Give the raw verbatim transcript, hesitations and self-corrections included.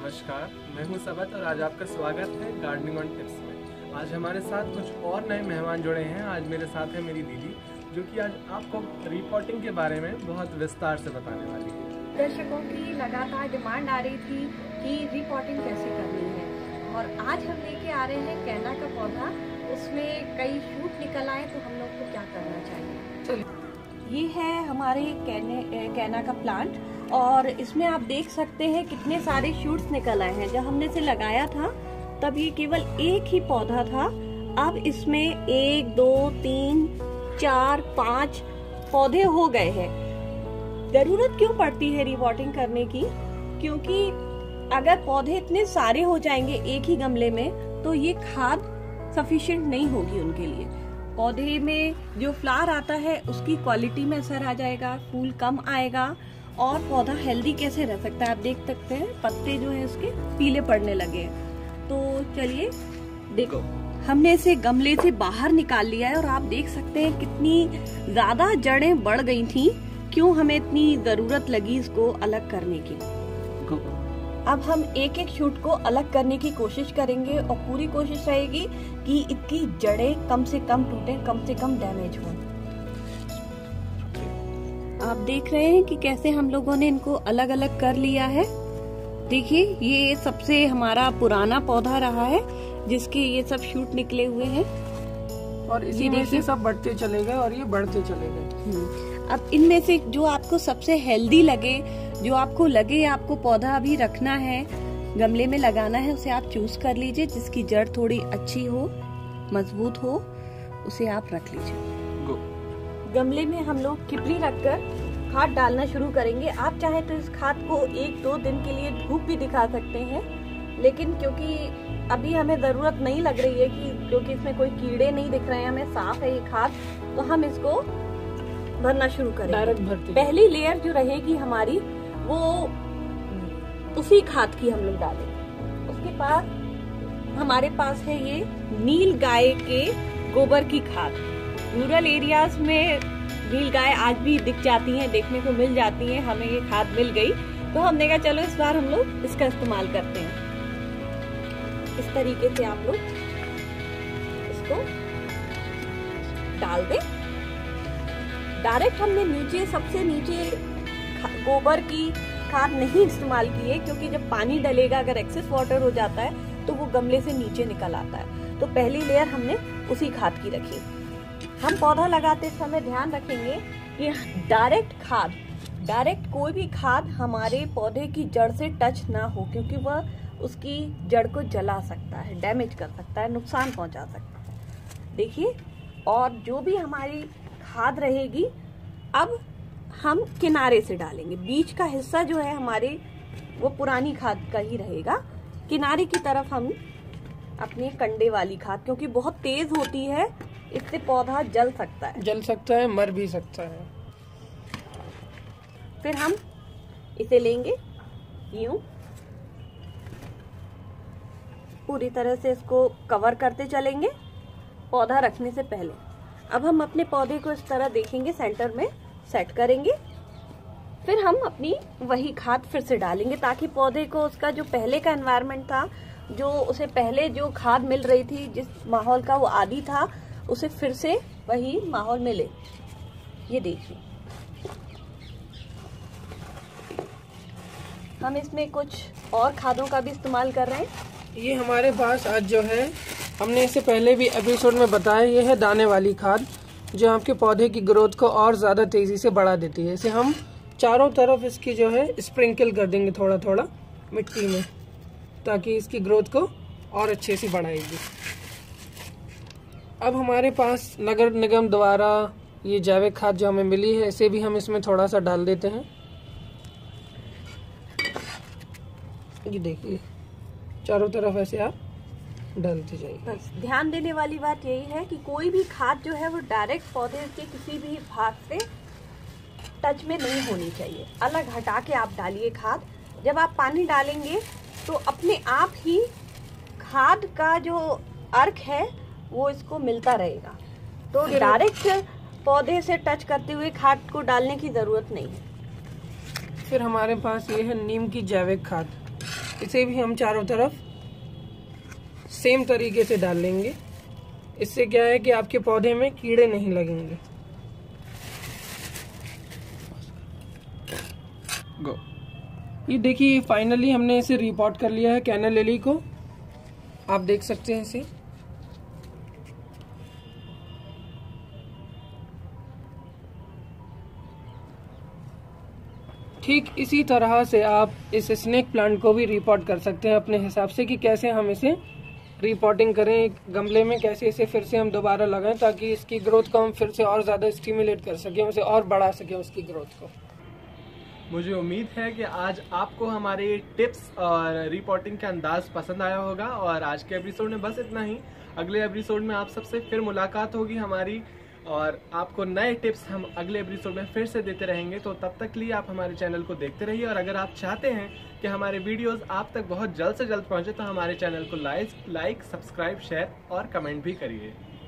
नमस्कार, मैं हूं सबत और आज आपका स्वागत है गार्डनिंग ऑन टिप्स में। आज हमारे साथ कुछ और नए मेहमान जुड़े हैं। आज मेरे साथ है मेरी दीदी, जो कि आज आपको रिपोर्टिंग के बारे में बहुत विस्तार से बताने वाली है। दर्शकों की लगातार डिमांड आ रही थी कि रिपोर्टिंग कैसे करनी है और आज हम लेके आ रहे हैं कैना का पौधा। उसमें कई शूट निकल आए तो हम लोग को क्या करना चाहिए। ये है हमारे कैने कैना का प्लांट और इसमें आप देख सकते हैं कितने सारे शूट्स निकल आए हैं। जब हमने इसे लगाया था तब ये केवल एक ही पौधा था। अब इसमें एक दो तीन चार पाँच पौधे हो गए हैं। जरूरत क्यों पड़ती है रिपोर्टिंग करने की? क्योंकि अगर पौधे इतने सारे हो जाएंगे एक ही गमले में तो ये खाद सफिशिएंट नहीं होगी उनके लिए। पौधे में जो फ्लावर आता है उसकी क्वालिटी में असर आ जाएगा, फूल कम आएगा और पौधा हेल्दी कैसे रह सकता है। आप देख सकते हैं पत्ते जो है उसके पीले पड़ने लगे हैं। तो चलिए देखो, हमने इसे गमले से बाहर निकाल लिया है और आप देख सकते हैं कितनी ज्यादा जड़ें बढ़ गई थी। क्यों हमें इतनी जरूरत लगी इसको अलग करने की। अब हम एक एक शूट को अलग करने की कोशिश करेंगे और पूरी कोशिश रहेगी कि इसकी जड़ें कम से कम टूटे, कम से कम डैमेज हो। आप देख रहे हैं कि कैसे हम लोगों ने इनको अलग अलग कर लिया है। देखिए, ये सबसे हमारा पुराना पौधा रहा है जिसके ये सब शूट निकले हुए हैं और इसी में से सब बढ़ते चले गए और ये बढ़ते चले गए। अब इनमें से जो आपको सबसे हेल्दी लगे, जो आपको लगे आपको पौधा अभी रखना है, गमले में लगाना है, उसे आप चूज कर लीजिए। जिसकी जड़ थोड़ी अच्छी हो, मजबूत हो, उसे आप रख लीजिए। गमले में हम लोग किपली रखकर खाद डालना शुरू करेंगे। आप चाहे तो इस खाद को एक दो दिन के लिए धूप भी दिखा सकते हैं, लेकिन क्योंकि अभी हमें जरूरत नहीं लग रही है कि क्योंकि इसमें कोई कीड़े नहीं दिख रहे हैं, हमें साफ है ये खाद, तो हम इसको भरना शुरू करेंगे। डायरेक्ट भरते। पहली लेयर जो रहेगी हमारी वो उसी खाद की हम लोग डालेंगे। उसके बाद हमारे पास है ये नील गाय के गोबर की खाद। रूरल एरियाज में नील गाय आज भी दिख जाती हैं, देखने को मिल जाती हैं। हमें ये खाद मिल गई तो हमने कहा चलो इस बार हम लोग इसका इस्तेमाल करते हैं। इस तरीके से आप लोग इसको डाल दें। डायरेक्ट हमने नीचे सबसे नीचे गोबर की खाद नहीं इस्तेमाल की है, क्योंकि जब पानी डलेगा अगर एक्सेस वाटर हो जाता है तो वो गमले से नीचे निकल आता है। तो पहली लेयर हमने उसी खाद की रखी। हम पौधा लगाते समय ध्यान रखेंगे कि डायरेक्ट खाद डायरेक्ट कोई भी खाद हमारे पौधे की जड़ से टच ना हो, क्योंकि वह उसकी जड़ को जला सकता है, डैमेज कर सकता है, नुकसान पहुंचा सकता है। देखिए, और जो भी हमारी खाद रहेगी अब हम किनारे से डालेंगे। बीच का हिस्सा जो है हमारे वो पुरानी खाद का ही रहेगा। किनारे की तरफ हम अपने कंडे वाली खाद, क्योंकि बहुत तेज होती है, इससे पौधा जल सकता है जल सकता है मर भी सकता है। फिर हम इसे लेंगे यूं, पूरी तरह से इसको कवर करते चलेंगे पौधा रखने से पहले। अब हम अपने पौधे को इस तरह देखेंगे, सेंटर में सेट करेंगे। फिर हम अपनी वही खाद फिर से डालेंगे ताकि पौधे को उसका जो पहले का एनवायरनमेंट था, जो उसे पहले जो खाद मिल रही थी, जिस माहौल का वो आदी था, उसे फिर से वही माहौल मिले। ये देखिए, हम इसमें कुछ और खादों का भी इस्तेमाल कर रहे हैं। ये हमारे पास आज जो है, हमने इससे पहले भी एपिसोड में बताया, ये है दाने वाली खाद जो आपके पौधे की ग्रोथ को और ज्यादा तेजी से बढ़ा देती है। इसे हम चारों तरफ इसकी जो है स्प्रिंकल कर देंगे थोड़ा थोड़ा मिट्टी में, ताकि इसकी ग्रोथ को और अच्छे से बढ़ाएगी। अब हमारे पास नगर निगम द्वारा ये जैविक खाद जो हमें मिली है, इसे भी हम इसमें थोड़ा सा डाल देते हैं। ये देखिए, चारों तरफ ऐसे आप डालते जाइए। बस ध्यान देने वाली बात यही है कि कोई भी खाद जो है वो डायरेक्ट पौधे के किसी भी भाग से टच में नहीं होनी चाहिए। अलग हटा के आप डालिए खाद। जब आप पानी डालेंगे तो अपने आप ही खाद का जो अर्क है वो इसको मिलता रहेगा। तो डायरेक्ट पौधे से टच करते हुए खाद को डालने की जरूरत नहीं है। फिर हमारे पास ये है नीम की जैविक खाद। इसे भी हम चारों तरफ सेम तरीके से डाल लेंगे। इससे क्या है कि आपके पौधे में कीड़े नहीं लगेंगे। गो। ये देखिए फाइनली हमने इसे रिपोर्ट कर लिया है कैना लिली को। आप देख सकते हैं इसे। ठीक इसी तरह से आप इस स्नेक प्लांट को भी रिपोर्ट कर सकते हैं अपने हिसाब से कि कैसे हम इसे रिपोर्टिंग करें गमले में, कैसे इसे फिर से हम दोबारा लगाएं ताकि इसकी ग्रोथ को हम फिर से और ज़्यादा स्टिमुलेट कर सकें, उसे और बढ़ा सकें उसकी ग्रोथ को। मुझे उम्मीद है कि आज आपको हमारे टिप्स और रिपोर्टिंग का अंदाज पसंद आया होगा। और आज के एपिसोड में बस इतना ही। अगले एपिसोड में आप सबसे फिर मुलाकात होगी हमारी, और आपको नए टिप्स हम अगले एपिसोड में फिर से देते रहेंगे। तो तब तक के लिए आप हमारे चैनल को देखते रहिए, और अगर आप चाहते हैं कि हमारे वीडियोस आप तक बहुत जल्द से जल्द पहुंचे तो हमारे चैनल को लाइक लाइक सब्सक्राइब शेयर और कमेंट भी करिए।